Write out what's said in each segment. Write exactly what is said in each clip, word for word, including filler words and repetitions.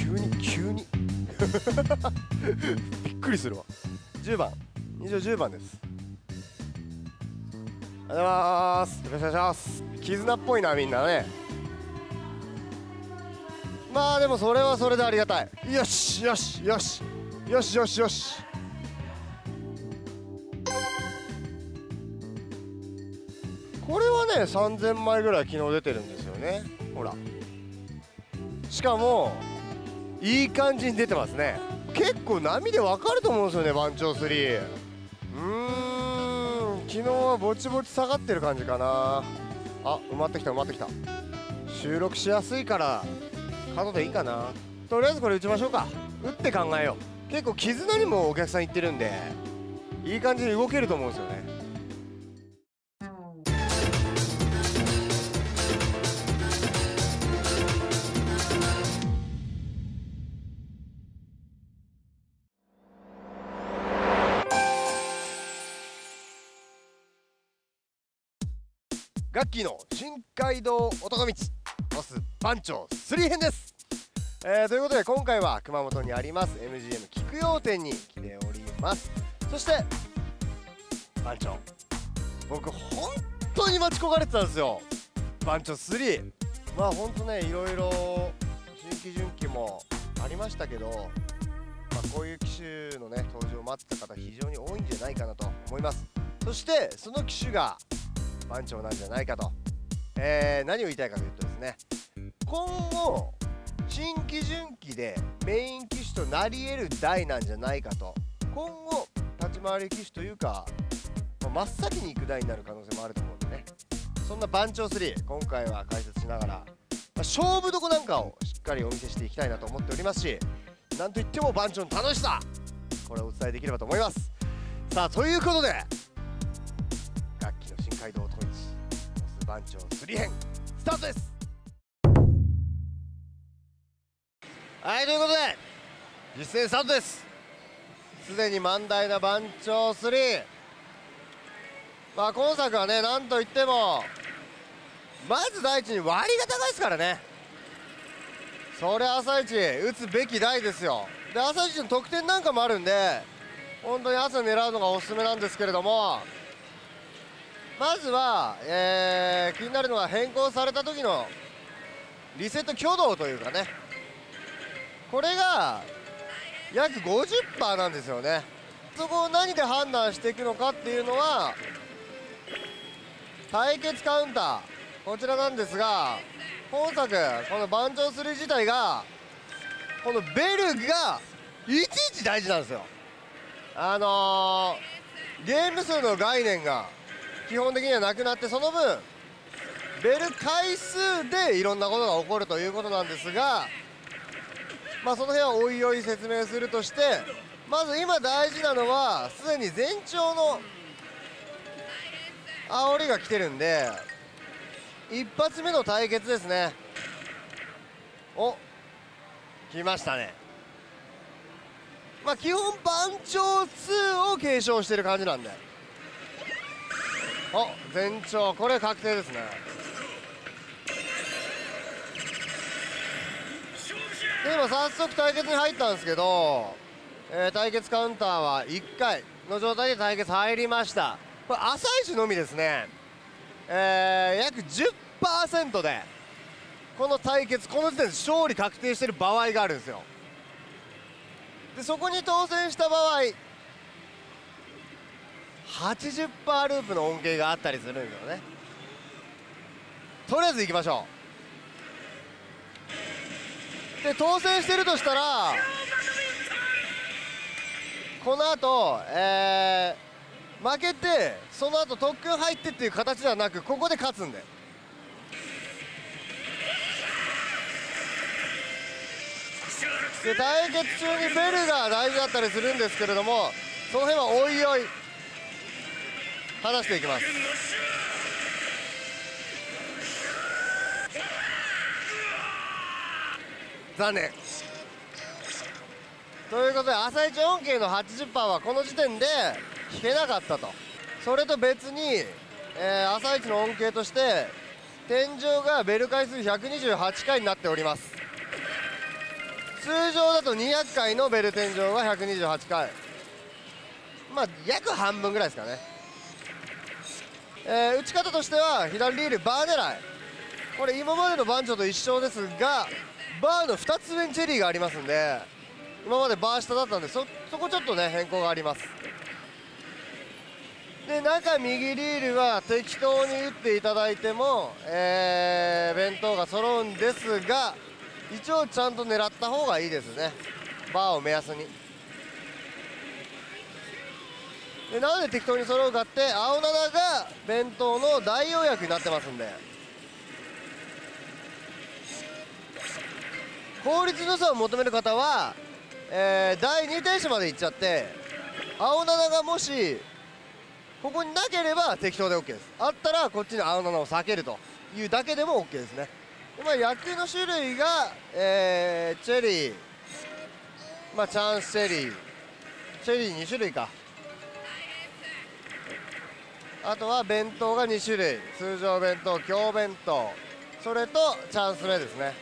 急に急にびっくりするわ。じゅうばん、以上じゅうばんです。ありがとうございます。よろしくお願いします。絆っぽいな、みんなね。まあでもそれはそれでありがたい。よしよしよしよしよしよし。これはねさんぜんまいぐらい昨日出てるんですよね。ほら、しかもいい感じに出てますね。結構波でわかると思うんですよね、番長スリー。うーん、昨日はぼちぼち下がってる感じかな。あ、埋まってきた埋まってきた。収録しやすいから角でいいかな。とりあえずこれ打ちましょうか。打って考えよう。結構絆にもお客さん行ってるんでいい感じに動けると思うんですよね。ガッキーの新街道男道ボス番長スリー編です。えー、ということで今回は熊本にあります エムジーエム 菊陽店に来ております。そして番長、僕本当に待ち焦がれてたんですよ、番長スリー。まあ本当ね、いろいろ新規順機もありましたけど、まあ、こういう機種のね登場を待ってた方非常に多いんじゃないかなと思います。そしてその機種が番長なんじゃないかと、えー、何を言いたいかというとですね、今後新規順機でメイン機種となり得る台なんじゃないかと。今後立ち回り機種というか、まあ、真っ先に行く台になる可能性もあると思うんでね、そんな番長スリー今回は解説しながら、まあ、勝負どこなんかをしっかりお見せしていきたいなと思っておりますし、なんといっても番長の楽しさ、これをお伝えできればと思います。さあということで楽器の新街道統一ボス番長スリー編スタートです。はい、ということで実践スタートです。すでに万代な番長スリー、まあ今作はね、なんといってもまず第一に割りが高いですからね。それ朝一打つべき台ですよ。で朝一の得点なんかもあるんで本当に朝狙うのがおすすめなんですけれども、まずは、えー、気になるのは変更された時のリセット挙動というかね、これが約 ごじゅっパーセント なんですよね。そこを何で判断していくのかっていうのは対決カウンター、こちらなんですが、本作この番長スリー自体がこのベルがいちいち大事なんですよ。あのー、ゲーム数の概念が基本的にはなくなって、その分ベル回数でいろんなことが起こるということなんですが、まあその辺はおいおい説明するとして、まず今大事なのはすでに前兆の煽りが来てるんで、一発目の対決ですね。お、来ましたね。まあ基本番長ツーを継承してる感じなんで、お、前兆これ確定ですね。で今早速対決に入ったんですけど、えー、対決カウンターはいっかいの状態で対決入りました。これ朝一のみですね、えー、約 じゅっパーセント でこの対決この時点で勝利確定してる場合があるんですよ。でそこに当選した場合 はちじゅっパーセント ループの恩恵があったりするんですよね。とりあえずいきましょう。で当選してるとしたらこの後、えー、負けてその後特訓入ってっていう形ではなく、ここで勝つんで、で対決中にベルが大事だったりするんですけれども、その辺はおいおい話していきます。残念ということで朝一恩恵の はちじゅっパーセント はこの時点で引けなかったと。それと別に、えー、朝一の恩恵として天井がベル回数ひゃくにじゅうはちかいになっております。 通常だとにひゃっかいのベル天井がひゃくにじゅうはちかい、まあ約半分ぐらいですかね。えー、打ち方としては左リールバー狙い、これ今までのバンチョと一緒ですが、バーのふたつ上にチェリーがありますんで、今までバー下だったんで そ, そこちょっとね変更があります。で中右リールは適当に打っていただいても、えー、弁当が揃うんですが、一応ちゃんと狙った方がいいですね、バーを目安に。でなんで適当に揃うかって、青ななが弁当の代用薬になってますんで、効率の良さを求める方は、えー、だいに停止までいっちゃって、青なながもしここになければ適当で OK です。あったらこっちの青ななを避けるというだけでも OK ですね。で、まあ、薬の種類が、えー、チェリー、まあ、チャンスチェリー、チェリーに種類か、あとは弁当がに種類、通常弁当、強弁当、それとチャンス目ですね。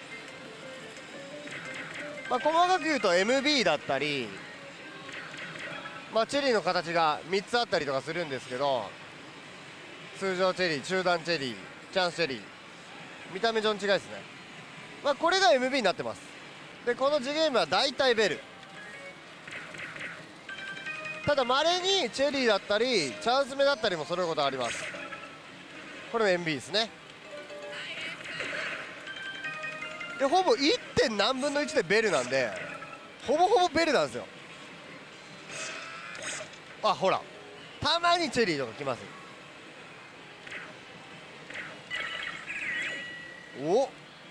まあ、細かく言うと エムビー だったり、まあ、チェリーの形がみっつあったりとかするんですけど、通常チェリー、中段チェリー、チャンスチェリー、見た目上の違いですね。まあ、これが エムビー になってます。でこの ジゲームは大体ベル、ただまれにチェリーだったりチャンス目だったりも揃うことがあります。これも エムビー ですね。でほぼ いってん 何分のいちでベルなんで、ほぼほぼベルなんですよ。あ、ほらたまにチェリーとか来ます。お、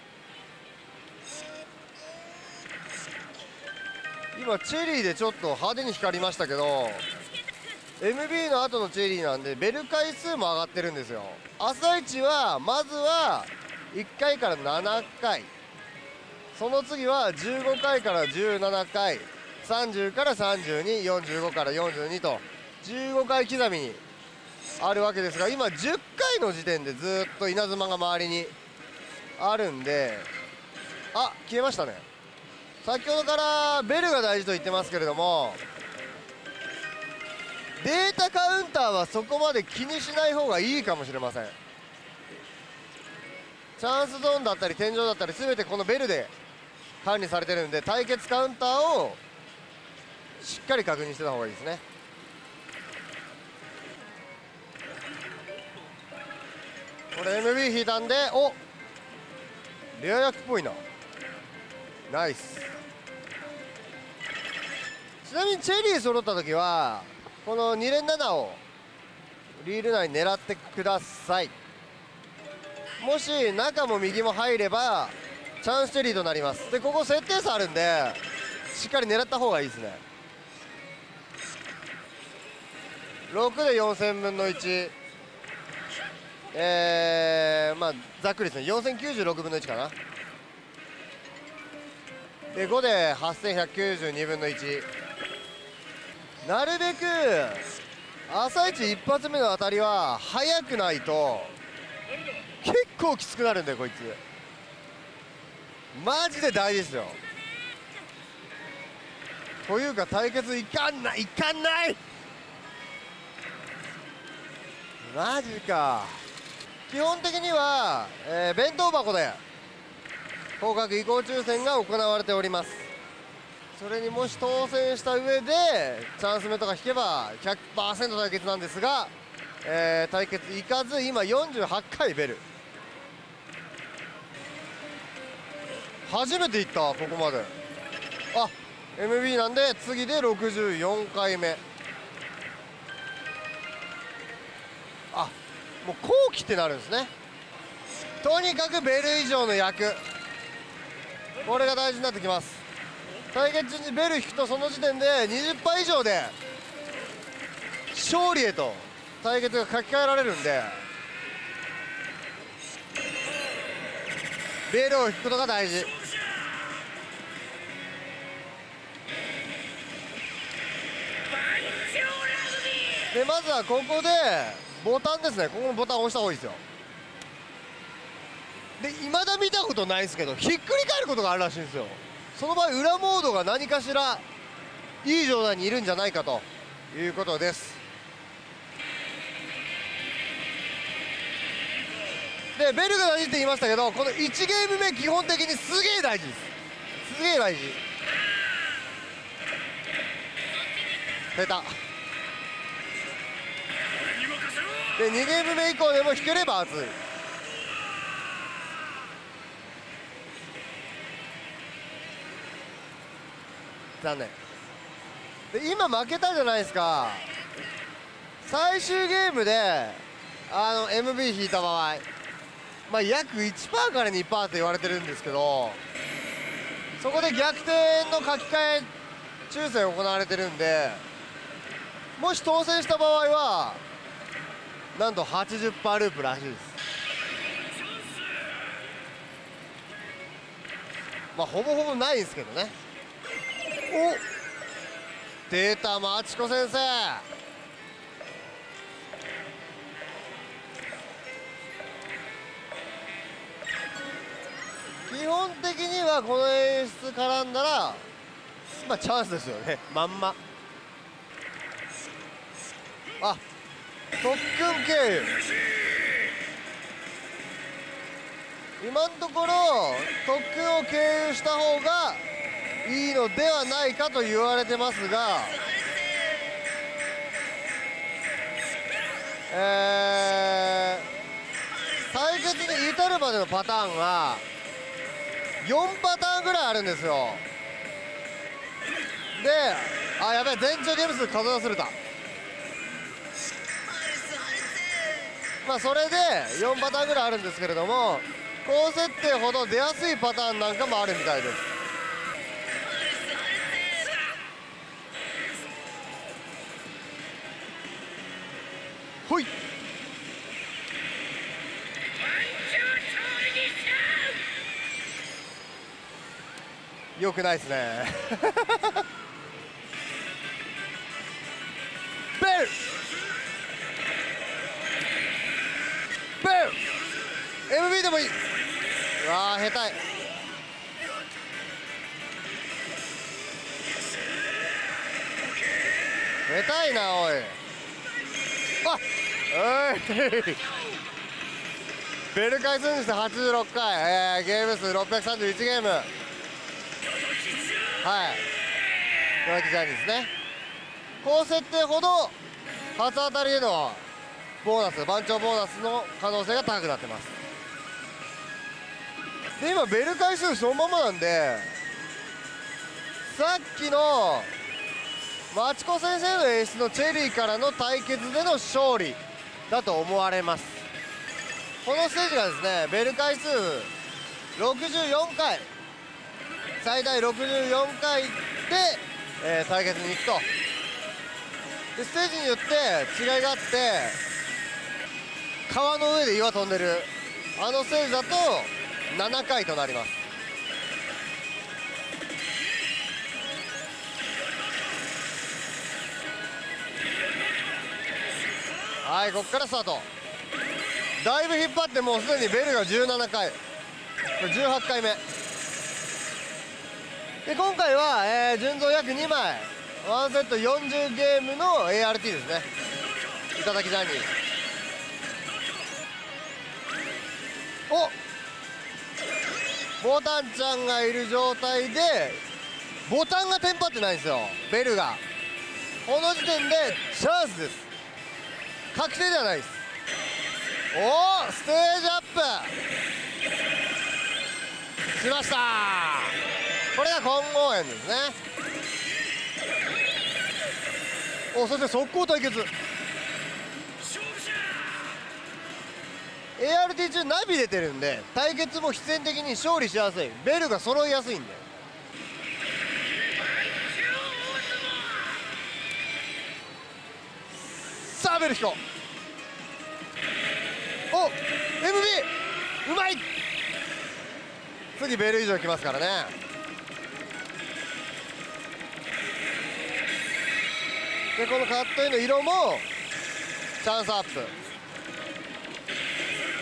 今チェリーでちょっと派手に光りましたけど、 エムビー の後のチェリーなんでベル回数も上がってるんですよ。朝一はまずはいっかいからななかい、その次はじゅうごかいからじゅうななかい、さんじゅうからさんじゅうに、よんじゅうごからよんじゅうにとじゅうごかい刻みにあるわけですが、今じゅっかいの時点でずっと稲妻が周りにあるんで、あ、消えましたね。先ほどからベルが大事と言ってますけれども、データカウンターはそこまで気にしない方がいいかもしれません。チャンスゾーンだったり天井だったり全てこのベルで管理されてるんで、対決カウンターをしっかり確認してた方がいいですね。これ エムビー 引いたんで、お、レア役っぽいな、ナイス。ちなみにチェリー揃った時はこのに連ななをリール内に狙ってください。もし中も右も入ればチャンスチェリーとなります。でここ設定差あるんでしっかり狙った方がいいですね。ろくでよんせんぶんのいち、えー、まあざっくりですね、よんせんきゅうじゅうろくぶんのいちかな。でごではっせんひゃくきゅうじゅうにぶんのいち。なるべく朝一一発目の当たりは速くないと結構きつくなるんだよこいつ。マジで大事ですよ。というか対決いかんないいかんないマジか。基本的には、えー、弁当箱で広角移行抽選が行われております。それにもし当選した上でチャンス目とか引けば ひゃくパーセント 対決なんですが、えー、対決いかず今よんじゅうはちかいベル。初めていったここまで。あ、 エムビー なんで次でろくじゅうよんかいめ。あ、もう後期ってなるんですね。とにかくベル以上の役、これが大事になってきます。対決中にベル引くとその時点でにじゅっパー以上で勝利へと対決が書き換えられるんで、ベルを引くことが大事。でまずはここでボタンですね、ここのボタンを押した方がいいですよ。で未だ見たことないですけどひっくり返ることがあるらしいんですよ。 その場合裏モードが何かしらいい状態にいるんじゃないかということです。でベルが大事って言いましたけど、このいちゲーム目基本的にすげえ大事です。すげえ大事。下手でにゲーム目以降でも引ければ熱い。残念で今負けたじゃないですか。最終ゲームであの エムブイ 引いた場合、まあ約 いちパーセント から にパーセント と言われてるんですけど、そこで逆転の書き換え抽選行われてるんで、もし当選した場合はなんと はちじゅっパーセント ループらしいです。まあほぼほぼないんですけどね。お出たマチコ先生。基本的にはこの演出絡んだらまあチャンスですよね。まんまあ特訓経由、今のところ特訓を経由した方がいいのではないかと言われてますが、えー、対決に至るまでのパターンがよんパターンぐらいあるんですよ。で、あ、やべえ、全長ゲーム数数え忘れた。まあそれでよんパターンぐらいあるんですけれども、高設定ほど出やすいパターンなんかもあるみたいです。ほい。よくないですね。ベルベル エムビー でもいい。うわー下手い。下手いなおい。あおいベル回数にしてはちじゅうろっかい、えー、ゲーム数ろっぴゃくさんじゅういちゲーム。はい岩木ジャーニーですね。高設定ほど初当たりへのボーナス、番長ボーナスの可能性が高くなってます。で今ベル回数そのままなんで、さっきのマチコ先生の演出のチェリーからの対決での勝利だと思われます。このステージがですね、ベル回数ろくじゅうよんかい、最大ろくじゅうよんかいで、えー、対決に行くと。でステージによって違いがあって、川の上で岩飛んでるあのステージだとななかいとなります。はい、ここからスタート。だいぶ引っ張って、もうすでにベルがじゅうななかい、これじゅうはちかいめで、今回は、えー、順増約にまい、ワンセットよんじゅうゲームの エーアールティー ですね。いただきジャーニー。おボタンちゃんがいる状態でボタンがテンパってないんですよ、ベルが。この時点でチャンスです。確定ではないです。おおステージアップしました。これが混合円ですね。おそして速攻対決。 エーアールティー 中ナビ出てるんで、対決も必然的に勝利しやすい。ベルが揃いやすいんで。さあベル引こう。お エムビー うまい。次ベル以上きますからね。でこのカットインの色もチャンスアップ。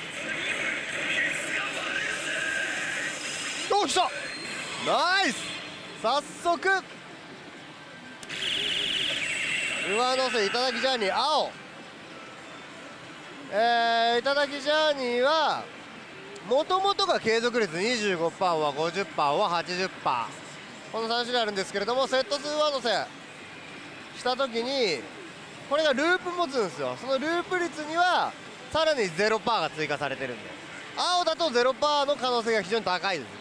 お、来たナイス。 早速上乗せいただきジャーニー青、えー、いただきジャーニーはもともとが継続率 にじゅうごパーセント は ごじゅっパーセント は はちじゅっパーセント、 このさん種類あるんですけれども、セット数上乗せした時にこれがループ持つんですよ。そのループ率にはさらに ゼロパーセント が追加されてるんで、青だと ゼロパーセント の可能性が非常に高いですね。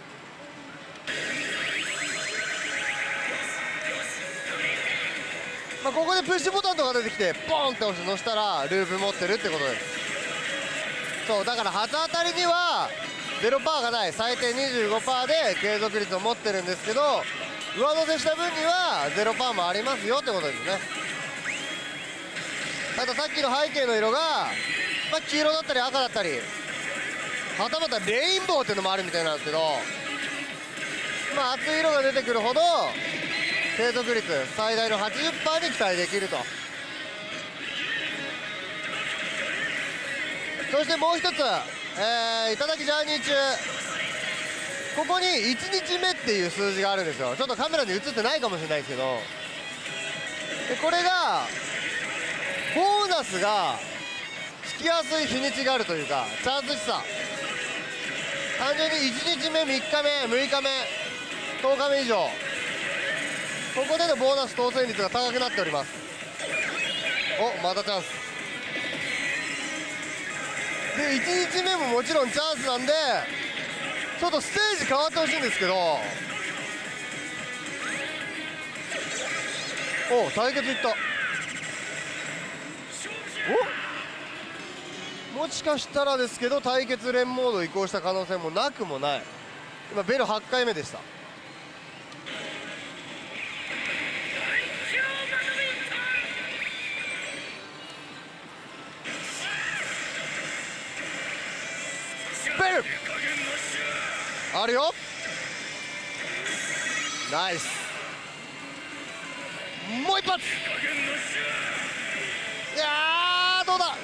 まあここでプッシュボタンとか出てきてポンって押して乗したらループ持ってるってことです。そうだから初当たりには ゼロパーセント がない、最低 にじゅうごパーセント で継続率を持ってるんですけど、上乗せした分には ゼロパーセント もありますよってことですね。たださっきの背景の色が、まあ、黄色だったり赤だったり、はたまたレインボーっていうのもあるみたいなんですけど、まあ熱い色が出てくるほど継続率最大の はちじゅっパーセント に期待できると。そしてもう一つ、えー、いただきジャーニー中、ここにいちにちめっていう数字があるんですよ。ちょっとカメラに映ってないかもしれないですけど、でこれがボーナスがつきやすい日にちがあるというか、チャンスしさ、単純にいちにちめ、みっかめ、むいかめ、とおかめ以上、ここでのボーナス当選率が高くなっております。お、またチャンスで、いちにちめももちろんチャンスなんで、ちょっとステージ変わってほしいんですけど、お、対決いった。お、もしかしたらですけど対決連モード移行した可能性もなくもない。今ベルはちかいめでした。ベルあるよ、ナイス。もう一発、いやーどうだ、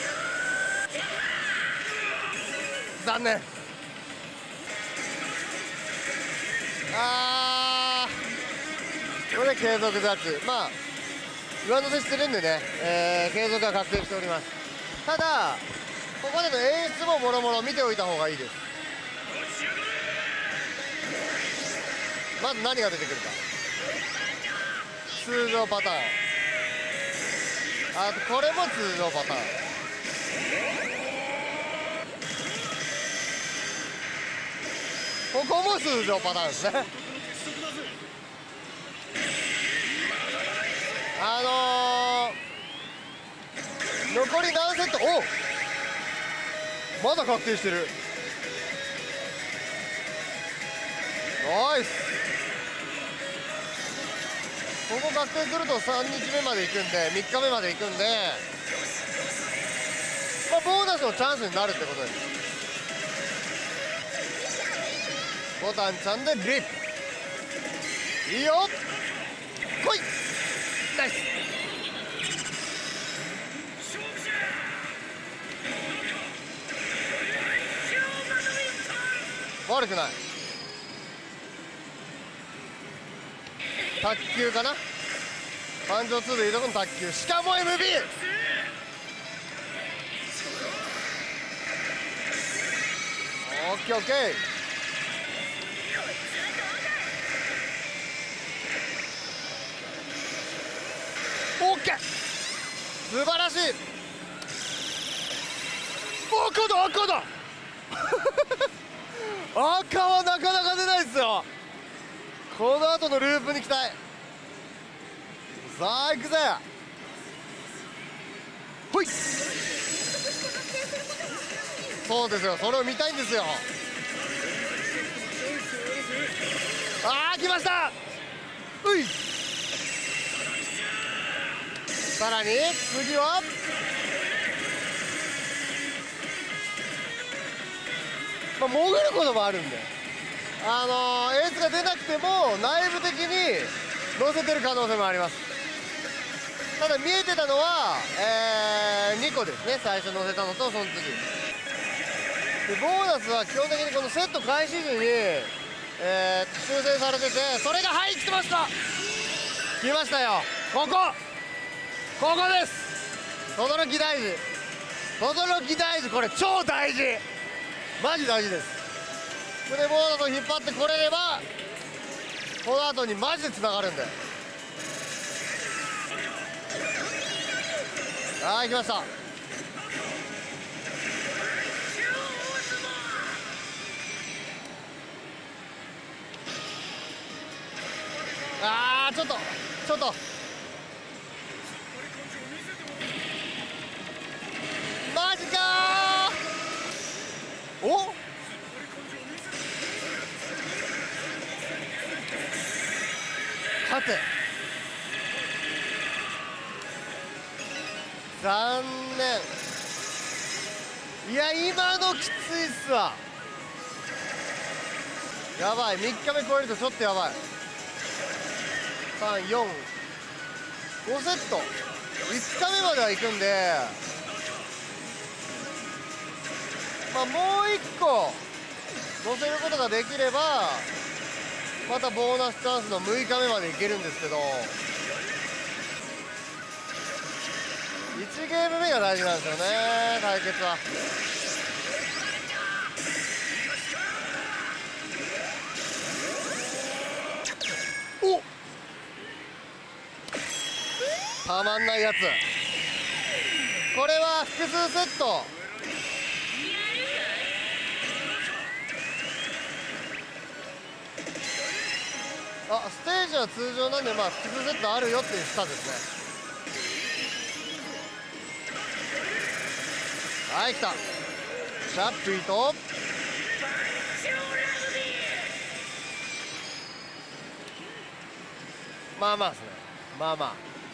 残念。あーこれで継続ジャッジ、まあ上乗せしてるんでね、えー、継続が確定しております。ただここでの演出ももろもろ見ておいた方がいいです。まず何が出てくるか、通常パターン、あとこれも通常パターン、ここも通常パターンですね。あのー、残り何セット、おまだ確定してる、ナイス。ここ確定するとさんにちめまで行くんで、みっかめまで行くんで、まあ、ボーナスのチャンスになるってことです。ボタンちゃんでリップいいよ、来い、ナイス。悪くない、卓球かな、感情ツーでいうとこの卓球、しかも エムビー、 オッケーオッケー、オッケー、素晴らしい、赤だ赤だ赤はなかなか出ないですよ。この後のループに期待。さあ行くぜ、ほい、そうですよ、それを見たいんですよ。あー来ました、うい、さらに次はまあ、潜ることもあるんで、あのー、エースが出なくても内部的に乗せてる可能性もあります。ただ見えてたのは、えー、にこですね、最初乗せたのとその次で、ボーナスは基本的にこのセット開始時にえー、修正されてて、それが入ってました。来ましたよ、ここここです。轟大事、轟大事、これ超大事、マジ大事です。これボードと引っ張ってこれればこの後にマジでつながるんで。はい、来ました。あー、ちょっとちょっとマジかー。おさて、残念。いや、今のきついっすわ。やばい、みっかめ超えるとちょっとやばい。さん、よん、ごセット、いつかめまでは行くんで、まあもういっこ乗せることができればまたボーナスチャンスのむいかめまでいけるんですけど、いちゲーム目が大事なんですよね、対決は。おっ、たまんないやつ。これは複数セット。あ、ステージは通常なんで、まあ複数セットあるよっていうスタートですね。はい、来た。シャッピーとまあまあですね、まあまあ。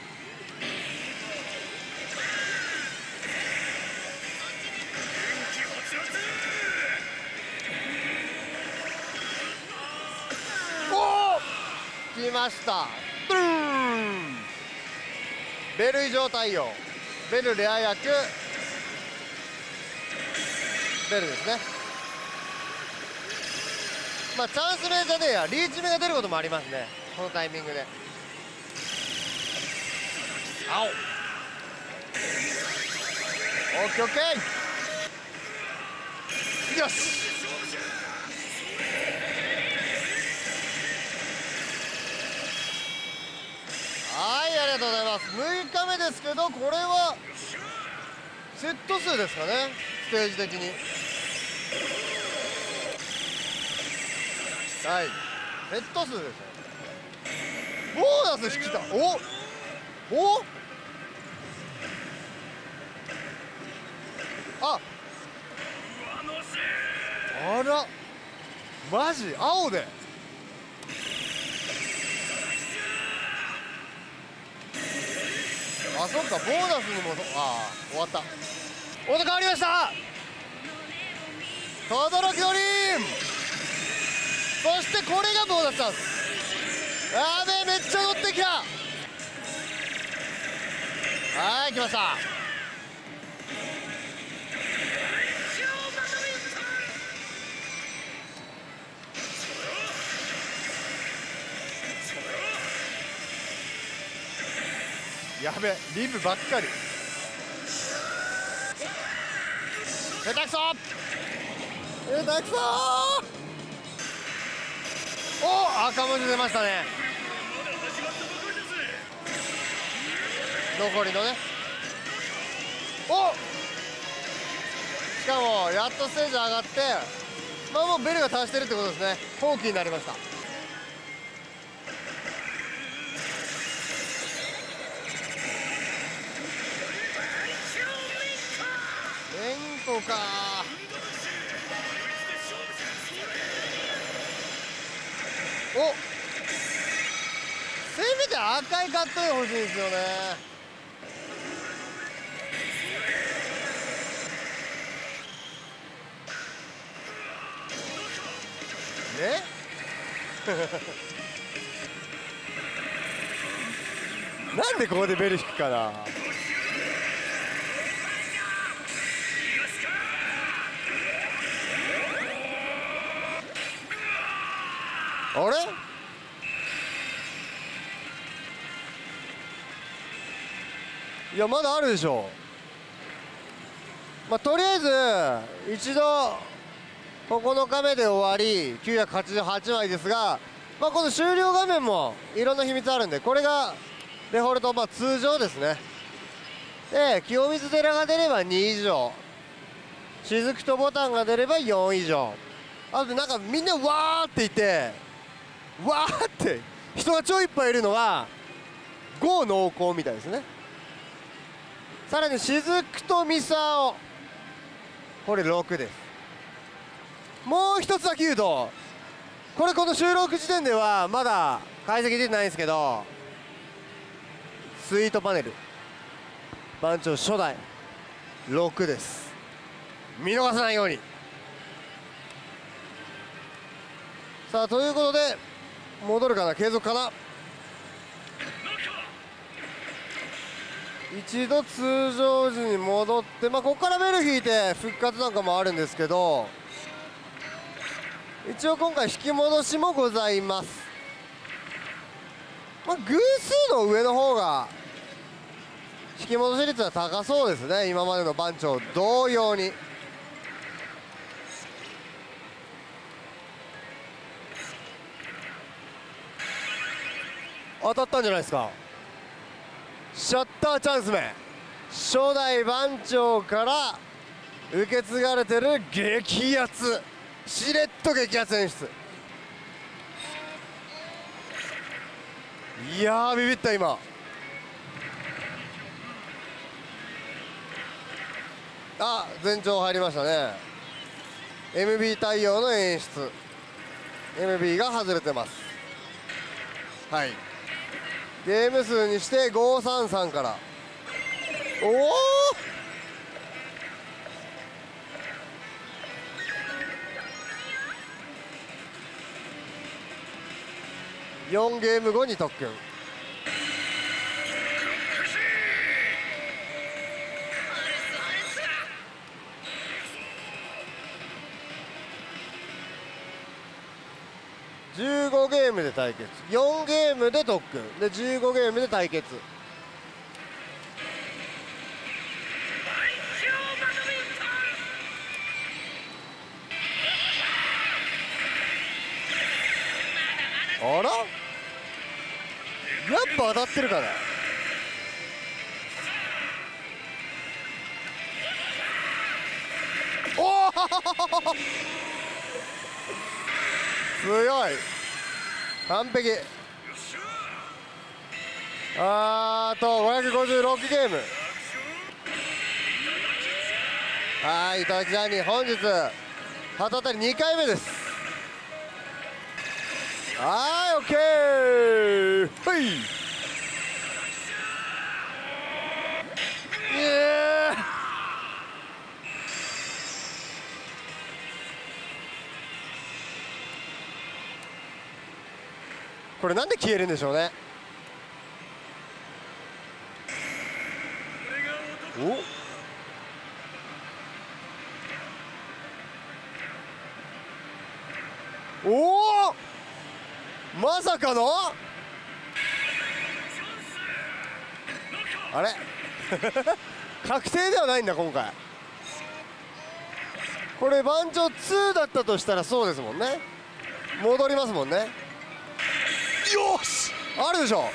おお、来ました。ドゥーン、ベル異常対応、ベルレア役、ベルですね。まあチャンス目じゃねえや、リーチ目が出ることもありますね、このタイミングで。青、オッケーオッケー、よし。はい、ありがとうございます。むいかめですけど、これはセット数ですかね、ステージ的に。はい、セット数ですよ。ボーナス引きた。おお、ああら、マジ青で。あ、そっか、ボーナスにも、ああ、終わった。音変わりました。轟ドリーム。そしてこれがボーナスチャンス。やべえ、めっちゃ乗ってきた。はい、来ました。やべえ、リブばっかり。下手くそ下手くそー。お、赤文字出ましたね。残りのね。お、しかもやっとステージ上がって、まあもうベルが達してるってことですね。後期になりました。レンコかー。お、せめて赤いカットイン欲しいですよね。ねなんでここでベル引くかな。 あれいやまだあるでしょ。まあとりあえず一度ここのかめで終わりきゅうひゃくはちじゅうはちまいですが、まあこの終了画面もいろんな秘密あるんで、これがデフォルト、まあ通常ですね。で清水寺が出ればに以上、雫とボタンが出ればよん以上、あとなんかみんなわーっていて、わーって人が超いっぱいいるのはご濃厚みたいですね。さらに雫とミサオ、これろくです。もう一つだけ言うと、これこの収録時点ではまだ解析出てないんですけど、スイートパネル番長初代ろくです。見逃さないように。さあということで戻るかな、継続かな。一度通常時に戻って、まあここからベル引いて復活なんかもあるんですけど、一応今回引き戻しもございます。まあ偶数の上の方が引き戻し率は高そうですね、今までの番長同様に。当たったんじゃないですか。シャッターチャンス目、初代番長から受け継がれてる激アツ、しれっと激アツ演出。いやービビった今。あ、前兆入りましたね。 エムビー 対応の演出、 エムビー が外れてます。はい、ゲーム数にしてごさんさんから。おおよんゲーム後に特訓。じゅうごゲームで対決、よんゲームで特訓でじゅうごゲームで対決。あら、やっぱ当たってるかな。おお強い、完璧。あーとごひゃくごじゅうろくゲーム。はい、板垣ジャーニー本日初当たりにかいめです。はい、オッケー。はい、イエーイ。これなんで消えるんでしょうね。おおお、まさかのあれ確定ではないんだ今回。これ番長にだったとしたらそうですもんね、戻りますもんね。よし、あるでしょ。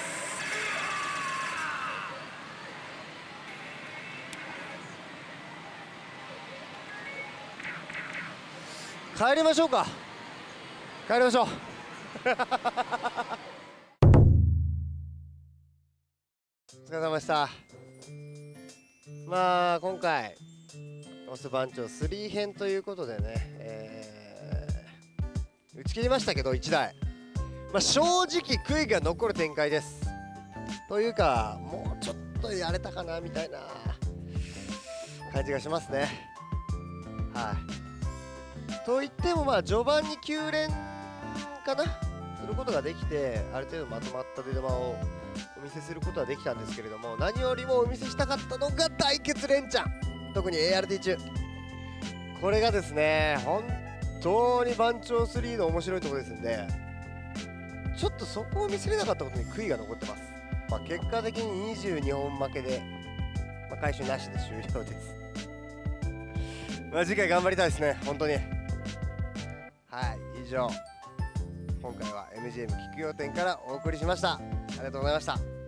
帰りましょうか、帰りましょうお疲れ様でした。まあ今回オス番長スリー編ということでね、えー、打ち切りましたけどいちだい、まあ、正直悔いが残る展開です。というかもうちょっとやれたかなみたいな感じがしますね。はい、といってもまあ序盤にきゅう連かなすることができて、ある程度まとまった出玉をお見せすることはできたんですけれども、何よりもお見せしたかったのが対決連チャン、特に エーアールティー 中、これがですね本当に番長スリーの面白いところですんで、 ちょっとそこを見せれなかったことに悔いが残ってます。まあ、結果的ににじゅうにほん負けで、まあ、回収なしで終了です。まあ次回頑張りたいですね、本当に。はい、以上今回は エムジーエム 菊陽店からお送りしました。ありがとうございました。